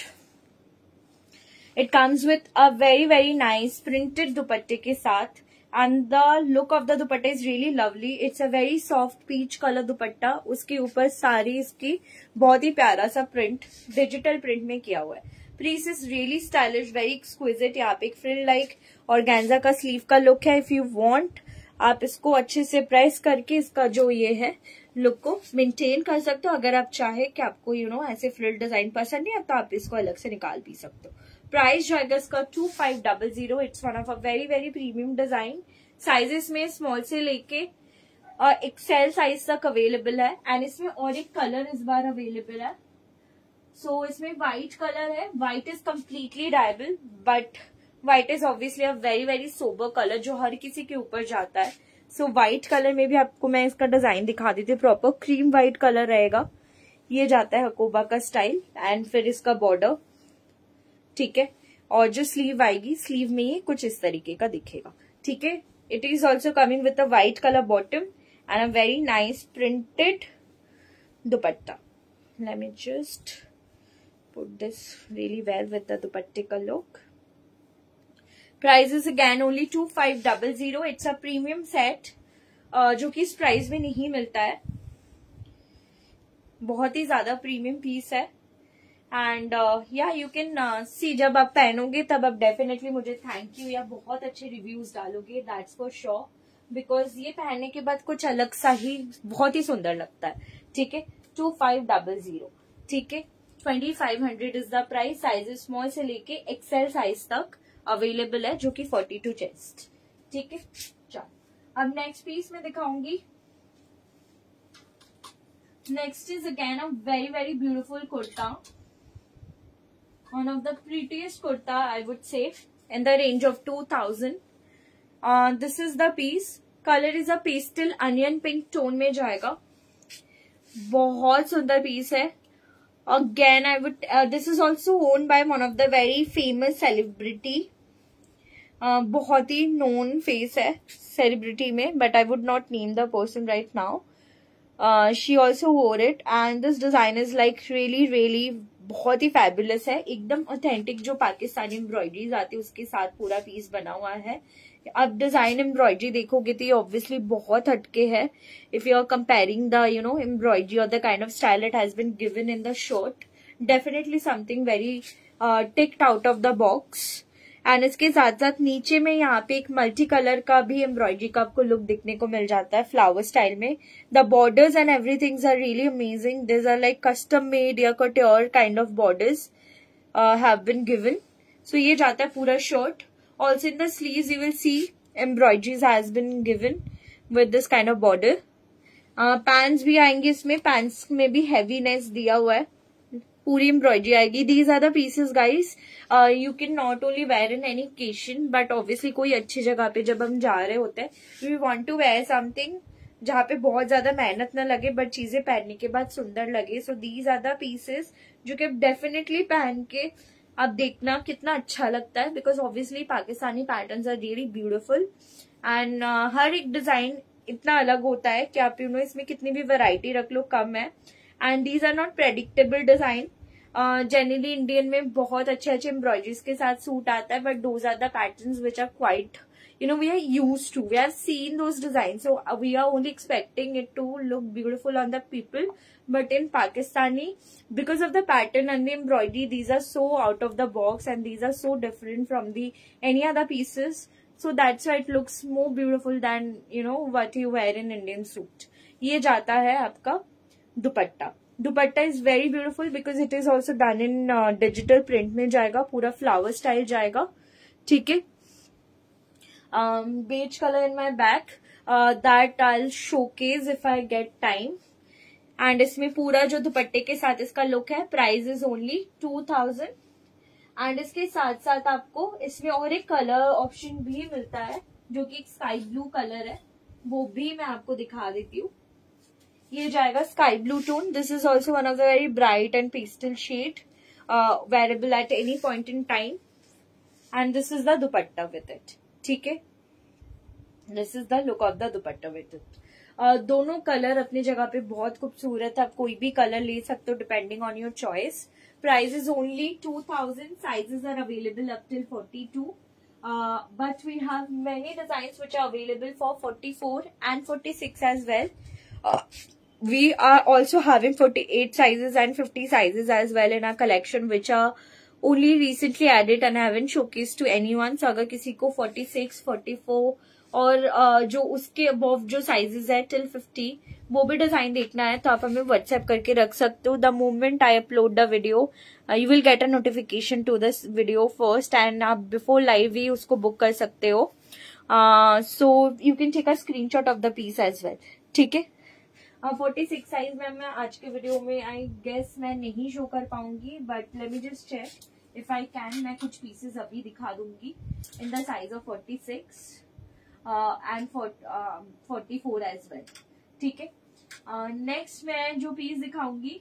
A: It comes with a very very nice printed दुपट्टे के साथ, and the look of the dupatta is really lovely. It's a very soft peach color दुपट्टा. उसके ऊपर सारी इसकी बहुत ही प्यारा सा प्रिंट डिजिटल प्रिंट में किया हुआ है. Piece is really stylish, very exquisite. यहाँ पे एक फ्रिल लाइक ऑर्गेन्जा का स्लीव का लुक है. इफ यू वांट आप इसको अच्छे से प्रेस करके इसका जो ये है लुक को मेंटेन कर सकते हो. अगर आप चाहे कि आपको यू you नो know, ऐसे फ्रिल डिजाइन पसंद है तो आप इसको अलग से निकाल भी सकते हो. प्राइस जाएगा इसका two five double zero. It's one of a very very premium design. Sizes में स्मॉल से लेके एक्सेल साइज तक अवेलेबल है, एंड इसमें और एक कलर इस बार अवेलेबल है. सो so, इसमें व्हाइट कलर है. White is completely dyeable, but white is obviously a very very sober colour जो हर किसी के ऊपर जाता है. सो so, व्हाइट कलर में भी आपको मैं इसका डिजाइन दिखा देती हूँ. प्रॉपर क्रीम व्हाइट कलर रहेगा. ये जाता है हकोबा का स्टाइल, एंड फिर इसका बॉर्डर. ठीक है, और जो स्लीव आएगी स्लीव में ये कुछ इस तरीके का दिखेगा. ठीक है, it is also coming with a white colour bottom and a very nice printed dupatta. Let me just put this really well with the दुपट्टे का look. Price is again only two five double zero. It's a premium set जो कि इस price में नहीं मिलता है. बहुत ही ज्यादा प्रीमियम पीस है, एंड या यू कैन सी, जब आप पहनोगे तब आप डेफिनेटली मुझे थैंक यू या बहुत अच्छे रिव्यूज डालोगे, दैट्स फॉर श्योर, बिकॉज ये पहनने के बाद कुछ अलग सा ही बहुत ही सुंदर लगता है. ठीक है, टू फाइव डबल जीरो. ठीक है, twenty five hundred is the price. Size small से लेके एक्सएल साइज तक अवेलेबल है, जो कि फोर्टी टू चेस्ट. ठीक है, चलो अब नेक्स्ट पीस में दिखाऊंगी. Next is again a very very beautiful kurta, one of the prettiest kurta I would say, in the range of two thousand. This is the piece. Colour is a pastel onion pink tone में जाएगा. बहुत सुंदर piece है. Again I would, this is also owned by one of the very famous celebrity. बहुत ही नोन face है celebrity में, but I would not name the person right now. She also wore it and this design is like really really बहुत ही fabulous है. एकदम authentic जो पाकिस्तानी एम्ब्रॉयडरीज आती है उसके साथ पूरा पीस बना हुआ है. अब डिजाइन एम्ब्रॉयडरी देखोगे तो ये ऑब्वियसली बहुत हटके है. If you are comparing the you know embroidery और the kind of style it has been given in the shirt, definitely something very ticked out of the box. And इसके साथ साथ नीचे में यहाँ पे एक मल्टी कलर का भी एम्ब्रॉयडरी का आपको लुक दिखने को मिल जाता है फ्लावर स्टाइल में. The borders and everythings are really amazing. This are like custom made या couture kind of borders have been given. So ये जाता है पूरा shirt. Also in the sleeves you will see embroideries has been given with this kind of border. uh, pants भी आएंगे इसमें. pants में भी heaviness दिया हुआ है, पूरी embroidery आएगी. These are the pieces guys. uh, you can not only wear in any occasion but obviously कोई अच्छी जगह पे जब हम जा रहे होते हैं, we want to wear something जहाँ पे बहुत ज्यादा मेहनत न लगे बट चीजें पहनने के बाद सुंदर लगे. So these are the pieces जो कि डेफिनेटली पहन के अब देखना कितना अच्छा लगता है, because obviously Pakistani patterns are really beautiful and हर एक डिजाइन इतना अलग होता है कि आप यू नो इसमें कितनी भी वैरायटी रख लो कम है. And these are not predictable design. Generally Indian में बहुत अच्छे अच्छे एम्ब्रॉयडरीज के साथ सूट आता है, but those are the patterns which are quite you know we are used to, we have seen those designs, so we are only expecting it to look beautiful on the people. But in Pakistani, because of the pattern and the embroidery, these are so out of the box and these are so different from the any other pieces, so that's why it looks more beautiful than you know what you wear in Indian suit. ये जाता है आपका dupatta. Dupatta is very beautiful because it is also done in digital print में जाएगा, पूरा flower style जाएगा. ठीक है, Um, beige color in my back uh, that I'll showcase if I get time. And इसमें पूरा जो दुपट्टे के साथ इसका लुक है. Price is only two thousand. And इसके साथ साथ आपको इसमें और एक कलर ऑप्शन भी मिलता है जो कि एक स्काई ब्लू कलर है, वो भी मैं आपको दिखा देती हूँ. ये जाएगा sky blue tone. This is also one of the very bright and pastel shade wearable at any point in time. And this is the dupatta with it. ठीक है, this is the look of the dupatta with it. दोनों colour अपनी जगह पे बहुत खूबसूरत है. आप कोई भी कलर ले सकते हो depending on your choice. Price is only two thousand. Sizes are available up till forty two, but we have many designs which are available for forty four and forty six as well. We are also having forty-eight sizes and fifty sizes as well in our collection, which are only recently added and I haven't showcased to anyone. So अगर किसी को forty six, forty four और uh, जो उसके above जो sizes है till fifty वो भी डिजाइन देखना है तो आप हमें व्हाट्सएप करके रख सकते हो. The moment I upload the video you will get a notification to this video first and आप बिफोर लाइव ही उसको बुक कर सकते हो. So you can take a screenshot of the piece as well. ठीक है, फोर्टी सिक्स साइज में मैं आज के वीडियो में आई गेस मैं नहीं शो कर पाऊंगी, but let me just check if I can. मैं कुछ पीसेस अभी दिखा दूंगी in the size of forty six and forty four as well. ठीक है, नेक्स्ट मैं जो पीस दिखाऊंगी,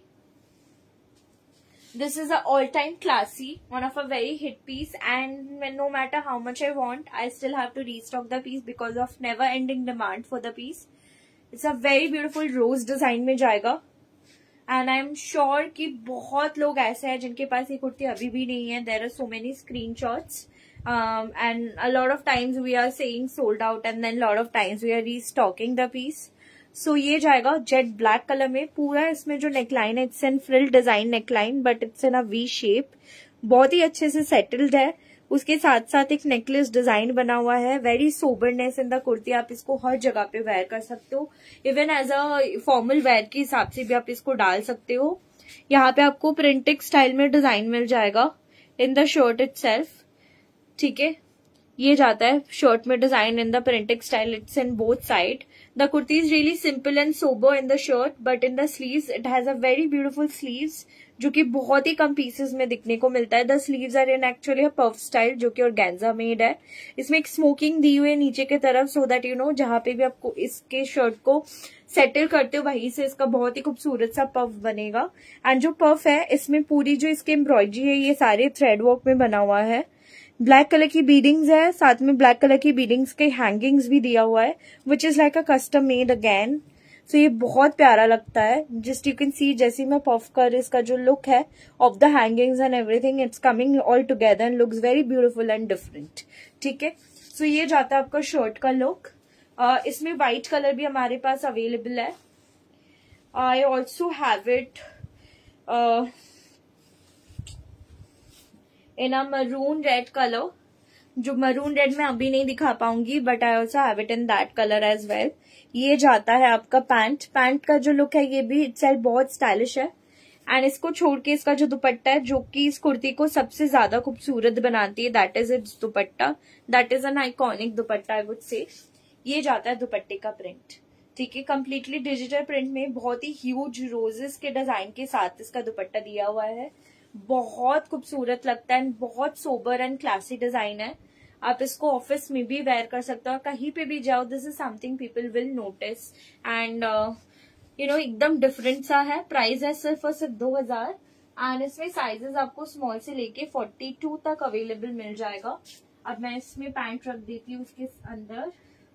A: this is a all time classy, one of a very hit piece, and no matter how much I want I still have to restock the piece because of never ending demand for the piece. It's a very beautiful rose design में जाएगा and I'm sure कि बहुत लोग ऐसे हैं जिनके पास ये कुर्ती अभी भी नहीं है. There are so many screenshots um, and a lot of times we are saying sold out and then a lot of times we are restocking the piece. So so, ये जाएगा जेट ब्लैक कलर में। पूरा इसमें जो neckline है it's an frill design neckline but it's in a V shape, बहुत ही अच्छे से सेटल्ड है। उसके साथ साथ एक नेकलेस डिजाइन बना हुआ है। Very soberness in the kurti, आप इसको हर जगह पे वेयर कर सकते हो, even as a formal wear के हिसाब से भी आप इसको डाल सकते हो। यहाँ पे आपको प्रिंटिंग स्टाइल में डिजाइन मिल जाएगा इन द शर्ट इटसेल्फ, ठीक है। ये जाता है शर्ट में design in the printing style, it's in both side. The kurti is really simple and sober in the shirt but in the sleeves it has a very beautiful sleeves जो कि बहुत ही कम pieces में दिखने को मिलता है। The sleeves are in actually puff style जो कि ऑर्गेन्जा मेड है। इसमें एक स्मोकिंग दी हुई है नीचे की तरफ सो दैट यू नो जहां पे भी आपको इसके शर्ट को सेटल करते हो वहीं से इसका बहुत ही खूबसूरत सा पफ बनेगा। एंड जो पफ है इसमें पूरी जो इसकी एम्ब्रॉयडरी है ये सारे थ्रेड वर्क में बना हुआ है। ब्लैक कलर की बीडिंग्स है, साथ में ब्लैक कलर की बीडिंग्स के हैंगिंग्स भी दिया हुआ है which is like a custom made again. So ये बहुत प्यारा लगता है। जस्ट यू कैन सी जैसे मैं पफ कर इसका जो लुक है of the hangings and everything it's coming all together and looks very beautiful and different, ठीक है। सो ये जाता है आपका शर्ट का लुक। uh, इसमें व्हाइट कलर भी हमारे पास अवेलेबल है। I also have it in a maroon red colour, जो मरून रेड मैं अभी नहीं दिखा पाऊंगी but I also have it in that colour as well. ये जाता है आपका पैंट। पैंट का जो लुक है ये भी इटसेल्फ बहुत स्टाइलिश है। एंड इसको छोड़ के इसका जो दुपट्टा है जो कि इस कुर्ती को सबसे ज्यादा खूबसूरत बनाती है that is it's dupatta. That is an iconic dupatta I would say. ये जाता है दुपट्टे का प्रिंट, ठीक है, कम्प्लीटली डिजिटल प्रिंट में बहुत ही ह्यूज रोजेस के डिजाइन के साथ इसका दुपट्टा दिया हुआ है। बहुत खूबसूरत लगता है, बहुत सोबर एंड क्लासी डिजाइन है। आप इसको ऑफिस में भी वेयर कर सकते हो, कहीं पे भी जाओ this is something people will notice and you know एकदम डिफरेंट सा है। प्राइस है सिर्फ और सिर्फ दो हजार एंड इसमें साइजेस आपको स्मॉल से लेके फोर्टी टू तक अवेलेबल मिल जाएगा। अब मैं इसमें पैंट रख देती हूँ उसके अंदर।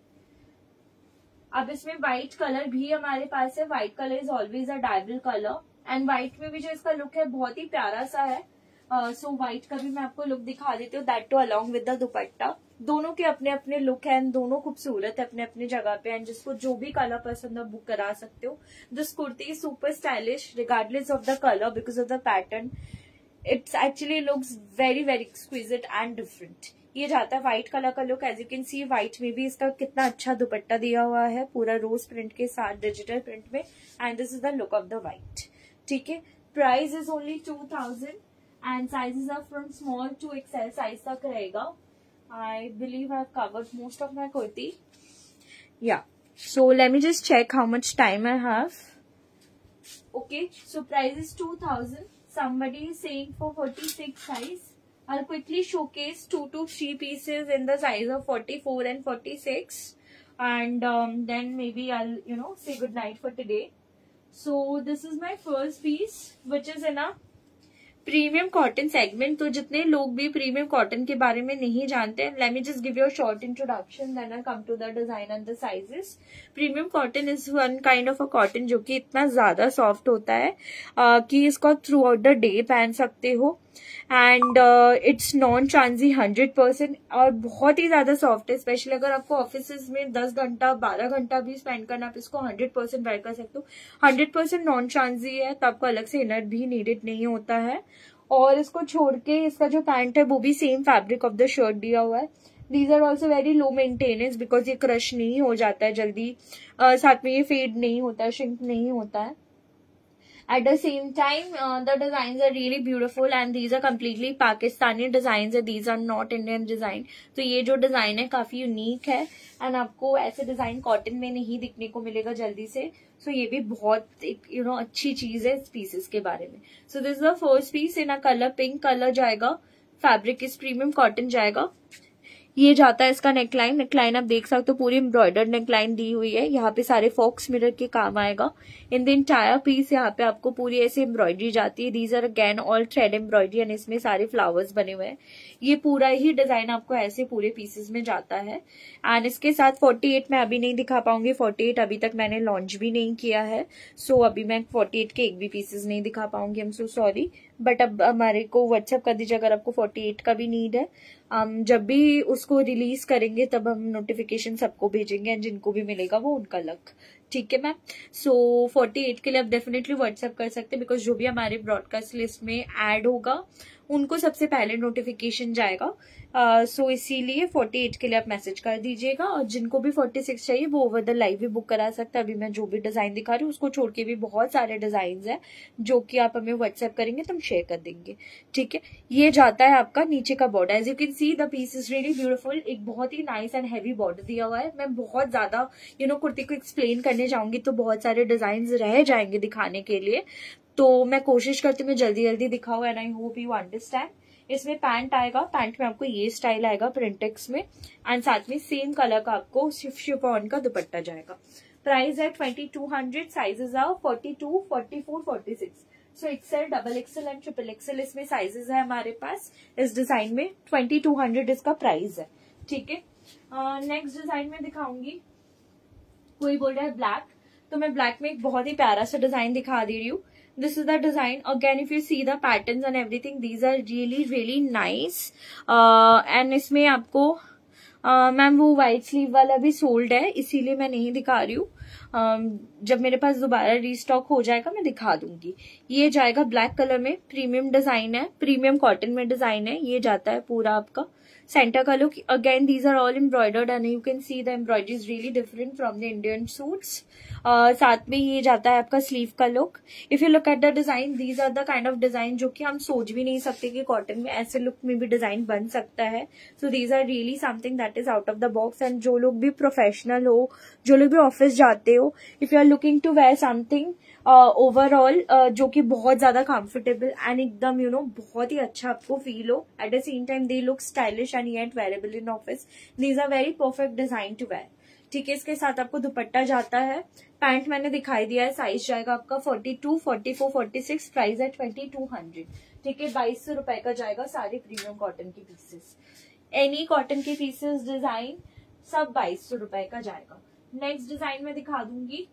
A: अब इसमें व्हाइट कलर भी हमारे पास है। White colour is always a dyeable colour and white में भी जो इसका लुक है बहुत ही प्यारा सा है। सो uh, व्हाइट so का भी मैं आपको लुक दिखा देती हूँ, that too along with the dupatta. दोनों के अपने अपने लुक है, दोनों खूबसूरत है अपने अपने जगह पे एंड जिसको जो भी कलर पसंद है बुक करा सकते हो। This kurti is super stylish regardless of the colour because of the pattern. It's actually looks very very exquisite and different. ये जाता है व्हाइट कलर का look. As you can see white में भी इसका कितना अच्छा दुपट्टा दिया हुआ है पूरा रोज प्रिंट के साथ डिजिटल प्रिंट में and this is the look of the white, ठीक है। Price is only two thousand and sizes are from small to XL size तक रहेगा। I believe I have covered most of my kurti. Yeah so let me just check how much time I have. Okay, so price is two thousand. somebody is saying for forty-six size. I'll quickly showcase two to three pieces in the size of forty-four and forty-six and um, then maybe I'll you know say good night for today. So this is my first piece which is in a premium cotton segment. तो जितने लोग भी premium cotton के बारे में नहीं जानते, let me just give you a short introduction then I come to the design and the sizes. Premium cotton is one kind of a cotton जो कि इतना ज्यादा सॉफ्ट होता है uh, कि इसको थ्रू आउट द डे पहन सकते हो and it's non transparent hundred percent और बहुत ही ज्यादा सॉफ्ट है। स्पेशली अगर आपको ऑफिस में दस घंटा बारह घंटा भी स्पेंड करना, आप इसको हंड्रेड परसेंट वेयर कर सकते हो। हंड्रेड परसेंट नॉन ट्रांजी है तो आपको अलग से इनर भी नीडेड नहीं होता है। और इसको छोड़ के इसका जो पैंट है वो भी same fabric of the shirt दिया हुआ है। These are also very low maintenance because ये क्रश नहीं हो जाता है जल्दी, uh, साथ में ये फेड नहीं होता है, श्रिंक नहीं होता है। At the same time, uh, the designs are really beautiful and these are completely Pakistani designs. These are not Indian design. तो ये जो डिजाइन है काफी यूनिक है एंड आपको ऐसे डिजाइन कॉटन में नहीं दिखने को मिलेगा जल्दी से। सो so, ये भी बहुत एक यू नो अच्छी चीज है इस पीसेस के बारे में। So this is the first piece in a colour pink colour जाएगा। फैब्रिक इस प्रीमियम कॉटन जाएगा। ये जाता है इसका नेकलाइन। नेकलाइन आप देख सकते हो पूरी एम्ब्रॉयडर्ड नेकलाइन दी हुई है। यहाँ पे सारे फॉक्स मिरर के काम आएगा इन द इंटायर पीस। यहाँ पे आपको पूरी ऐसे एम्ब्रॉयडरी जाती है। These are again all thread embroidery and इसमें सारे फ्लावर्स बने हुए हैं। ये पूरा ही डिजाइन आपको ऐसे पूरे पीसेस में जाता है एंड इसके साथ फोर्टी एट मैं अभी नहीं दिखा पाऊंगी। फोर्टी एट अभी तक मैंने लॉन्च भी नहीं किया है। सो so, अभी मैं फोर्टी एट के एक भी पीसेस नहीं दिखा पाऊंगी। I am so sorry but अब हमारे को व्हाट्सएप कर दीजिए अगर आपको फोर्टी एट का भी नीड है। um, जब भी उसको रिलीज करेंगे तब हम नोटिफिकेशन सबको भेजेंगे एंड जिनको भी मिलेगा वो उनका लक, ठीक है मैम। सो फोर्टी एट के लिए आप डेफिनेटली व्हाट्सएप कर सकते हैं, बिकॉज जो भी हमारे ब्रॉडकास्ट लिस्ट में ऐड होगा उनको सबसे पहले नोटिफिकेशन जाएगा। सो uh, so इसीलिए फोर्टी एट के लिए आप मैसेज कर दीजिएगा, और जिनको भी फोर्टी सिक्स चाहिए वो ओवर द लाइव भी बुक करा सकते हैं। अभी मैं जो भी डिजाइन दिखा रही हूँ उसको छोड़ के भी बहुत सारे डिजाइन हैं जो कि आप हमें व्हाट्सएप करेंगे तो हम शेयर कर देंगे। ठीक है, ये जाता है आपका नीचे का border. As you can see the piece is really beautiful. एक बहुत ही नाइस एंड हैवी बॉर्डर दिया हुआ है। मैं बहुत ज्यादा यू नो कुर्ती को एक्सप्लेन करने जाऊंगी तो बहुत सारे डिजाइन रह जाएंगे दिखाने के लिए, तो मैं कोशिश करती हूँ मैं जल्दी जल्दी दिखाऊं, and I hope you understand. इसमें पैंट आएगा, पैंट में आपको ये स्टाइल आएगा प्रिंटेक्स में, एंड साथ में सेम कलर का आपको शिफॉन का दुपट्टा जाएगा। प्राइस है twenty two hundred. Sizes are forty two, forty four, forty six. So XL, double XL and triple XL इसमें साइजेस है हमारे पास। इस डिजाइन में ट्वेंटी टू हंड्रेड इसका प्राइस है। ठीक है, नेक्स्ट डिजाइन में दिखाऊंगी। कोई बोल रहा है ब्लैक, तो मैं ब्लैक में एक बहुत ही प्यारा सा डिजाइन दिखा दे रही हूँ। This is the design. Again, if you see the patterns and everything, these are really really nice. Uh, and इसमें आपको मैम uh, वो व्हाइट स्लीव वाला भी सोल्ड है, इसीलिए मैं नहीं दिखा रही हूँ। uh, जब मेरे पास दोबारा रीस्टॉक हो जाएगा मैं दिखा दूंगी। ये जाएगा ब्लैक कलर में, प्रीमियम डिजाइन है, प्रीमियम कॉटन में डिजाइन है। ये जाता है पूरा आपका सेंटर का look. Again these are all embroidered and you can see the embroidery is really different from the Indian suits. साथ में ये जाता है आपका स्लीव का look. If you look at the design, these are the kind of design जो कि हम सोच भी नहीं सकते कि कॉटन में ऐसे लुक में भी डिजाइन बन सकता है। So these are really something that is out of the box. And जो लोग भी प्रोफेशनल हो, जो लोग भी ऑफिस जाते हो, if you are looking to wear something overall uh, uh, जो कि बहुत ज्यादा कंफर्टेबल एंड एकदम यू नो बहुत ही अच्छा आपको फील हो, at the same time they look stylish and yet wearable in office, these are very perfect design to wear. ठीक है, इसके साथ आपको दुपट्टा जाता है। पैंट मैंने दिखाई दिया है, साइज जाएगा आपका forty two, forty four, forty six. Price है ट्वेंटी टू हंड्रेड। ठीक है, बाईस सौ रुपए का जाएगा सारे प्रीमियम कॉटन की पीसेस। एनी कॉटन की पीसेस डिजाइन सब बाईस सौ रुपए का जाएगा। नेक्स्ट डिजाइन में दिखा दूंगी।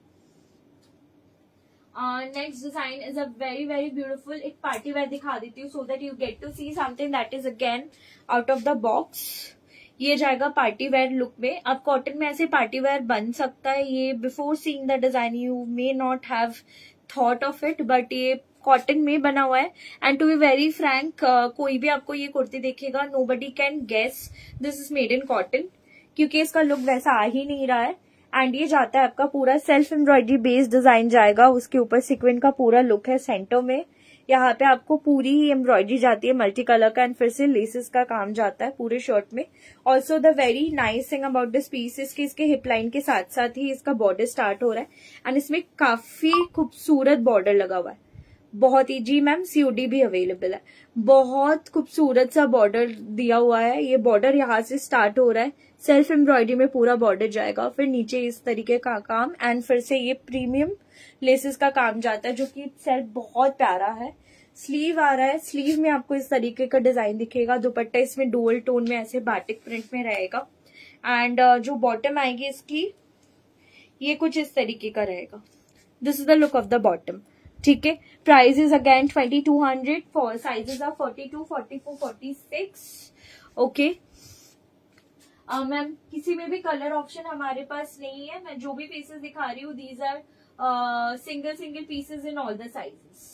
A: Next design is a very very beautiful. एक पार्टी वेयर दिखा देती हूँ so that you get to see something that is again out of the box. ये जाएगा पार्टी वेयर लुक में। अब कॉटन में ऐसे पार्टी वेयर बन सकता है, ये before seeing the design you may not have thought of it, but ये कॉटन में बना हुआ है। And to be very frank, कोई भी आपको ये कुर्ती देखेगा nobody can guess this is made in cotton, क्योंकि इसका लुक वैसा आ ही नहीं रहा है। एंड ये जाता है आपका पूरा सेल्फ एम्ब्रॉयडरी बेस्ड डिजाइन जाएगा, उसके ऊपर सिक्विन का पूरा लुक है। सेंटर में यहाँ पे आपको पूरी ही एम्ब्रॉयडरी जाती है मल्टी कलर का, एंड फिर से लेसेस का काम जाता है पूरे शर्ट में। Also the very nice thing about this piece is कि इसके हिप लाइन के साथ साथ ही इसका बॉर्डर स्टार्ट हो रहा है, एंड इसमें काफी खूबसूरत बॉर्डर लगा हुआ है। बहुत ही, जी मैम सीओडी भी अवेलेबल है। बहुत खूबसूरत सा बॉर्डर दिया हुआ है। ये बॉर्डर यहाँ से स्टार्ट हो रहा है, सेल्फ एम्ब्रॉयडरी में पूरा बॉर्डर जाएगा, फिर नीचे इस तरीके का काम, एंड फिर से ये प्रीमियम लेसेस का काम जाता है जो कि सेल्फ बहुत प्यारा है। स्लीव आ रहा है, स्लीव में आपको इस तरीके का डिजाइन दिखेगा। दुपट्टा इसमें डुअल टोन में ऐसे बाटिक प्रिंट में रहेगा, एंड uh, जो बॉटम आएगी इसकी ये कुछ इस तरीके का रहेगा। This is the look of the bottom. ठीक है, price is again twenty two hundred. For sizes are forty two, forty four, forty six. Okay ma'am, किसी में भी कलर ऑप्शन हमारे पास नहीं है। मैं जो भी पीसेस दिखा रही हूँ these are single single pieces in all the sizes.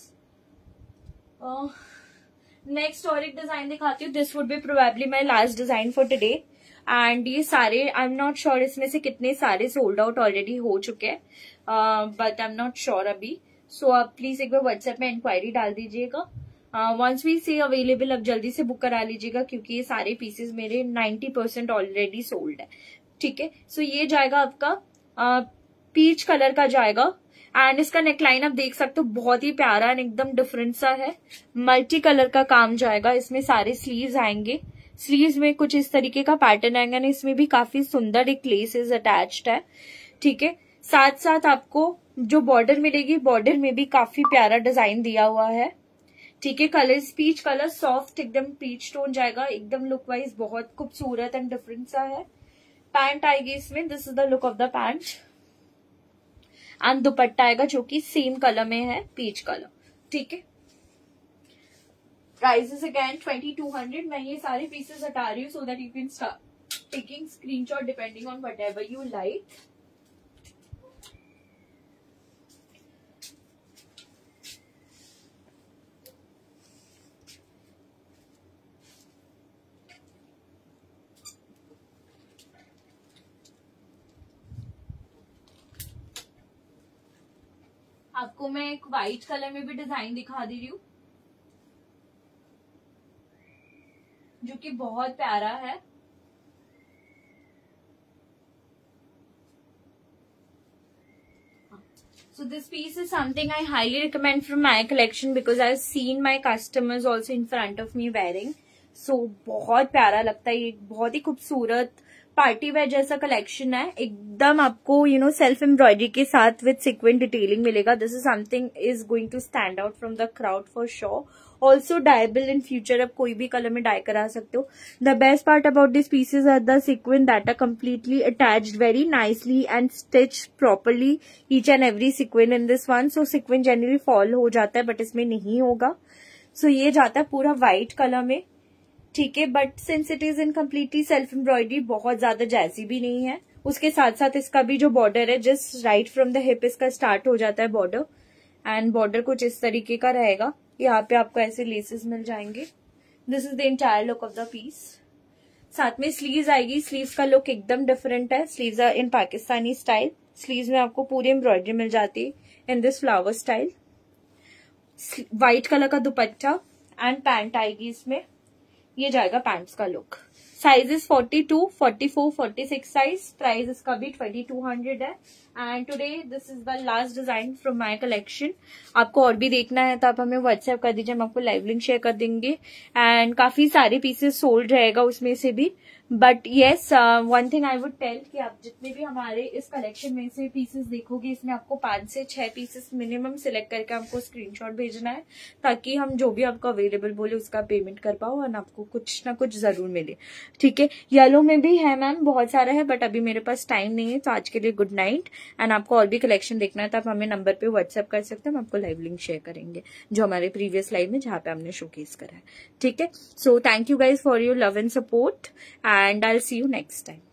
A: Next और एक डिजाइन दिखाती हूँ। This would be probably my last design for today, and ये सारे आई एम नॉट श्योर इसमें से कितने सारे सोल्ड आउट ऑलरेडी हो चुके हैं, but I am not sure अभी। सो so, आप प्लीज एक बार व्हाट्सएप में इंक्वायरी डाल दीजिएगा। वंस वी से अवेलेबल अब जल्दी से बुक करा लीजिएगा, क्योंकि ये सारे पीसेस मेरे नाइन्टी परसेंट ऑलरेडी सोल्ड है। ठीक है, सो so ये जाएगा आपका पीच कलर का जाएगा, एंड इसका नेकलाइन आप देख सकते हो बहुत ही प्यारा एंड एकदम डिफरेंट सा है। मल्टी कलर का काम जाएगा, इसमें सारे स्लीव्स आएंगे। स्लीव्स में कुछ इस तरीके का पैटर्न आएगा, इसमें भी काफी सुंदर एक लेसेस अटैच्ड है। ठीक है, साथ साथ आपको जो बॉर्डर मिलेगी, बॉर्डर में भी काफी प्यारा डिजाइन दिया हुआ है। ठीक है, कलर पीच कलर, सॉफ्ट एकदम पीच टोन जाएगा, एकदम लुक वाइज बहुत खूबसूरत एंड डिफरेंट सा है। पैंट आएगी इसमें, this is the look of the pant, and dupatta आएगा जो कि सेम कलर में है, पीच कलर। ठीक है, price is again twenty two hundred. मैं ये सारे पीसेस हटा रही हूँ so that you can start taking screenshot depending on whatever you like. आपको मैं एक व्हाइट कलर में भी डिजाइन दिखा दे रही हूँ जो कि बहुत प्यारा है। So this piece is something I highly recommend from my collection because I've seen my customers also in front of me wearing. So बहुत प्यारा लगता है, ये बहुत ही खूबसूरत पार्टी वेयर जैसा कलेक्शन है। एकदम आपको यू नो सेल्फ एम्ब्रॉयडरी के साथ विद सीक्वेंट डिटेलिंग मिलेगा। This is something is going to stand out from the crowd for sure. Also dyeable in future, आप कोई भी कलर में डाई करा सकते हो। The best part about this pieces are the sequent that are completely attached very nicely and stitch properly each and every sequent in this one. So sequent generally fall हो जाता है but इसमें नहीं होगा। सो so, ये जाता है पूरा व्हाइट कलर में, ठीक है। But since it is in completely self embroidery, बहुत ज्यादा जैसी भी नहीं है। उसके साथ साथ इसका भी जो बॉर्डर है, just right from the hip इसका स्टार्ट हो जाता है बॉर्डर। एंड बॉर्डर कुछ इस तरीके का रहेगा। यहाँ पे आपको ऐसे लेसेस मिल जाएंगे। This is the entire look of the piece. साथ में स्लीव्स आएगी। स्लीव्स का लुक एकदम डिफरेंट है। Sleeves are in Pakistani style. Sleeves में आपको पूरी एम्ब्रॉयडरी मिल जाती है in this flower style. White colour का दुपट्टा एंड पैंट आएगी इसमें। ये जाएगा पैंट्स का look. Sizes forty two, forty four, forty six size. Price इसका भी ट्वेंटी टू हंड्रेड है। And today this is the last design from my collection. आपको और भी देखना है तो आप हमें व्हाट्सएप कर दीजिए, हम आपको लाइव लिंक शेयर कर देंगे। एंड काफी सारे पीसेस सोल्ड रहेगा उसमें से भी। But yes, one thing I would tell कि आप जितने भी हमारे इस कलेक्शन में से पीसेस देखोगे, इसमें आपको पांच से छह पीसेस मिनिमम सिलेक्ट करके हमको स्क्रीनशॉट भेजना है ताकि हम जो भी आपको अवेलेबल बोले उसका पेमेंट कर पाओ और आपको कुछ ना कुछ जरूर मिले, ठीक है। येलो में भी है मैम, बहुत सारा है बट अभी मेरे पास टाइम नहीं है, तो आज के लिए गुड नाइट। एंड आपको और भी कलेक्शन देखना है तो आप हमें नंबर पे व्हाट्सएप कर सकते हैं, हम आपको लाइव लिंक शेयर करेंगे जो हमारे प्रीवियस लाइव में जहाँ पे हमने शोकेस करा है, ठीक है। So thank you guys for your love and support and I will see you next time.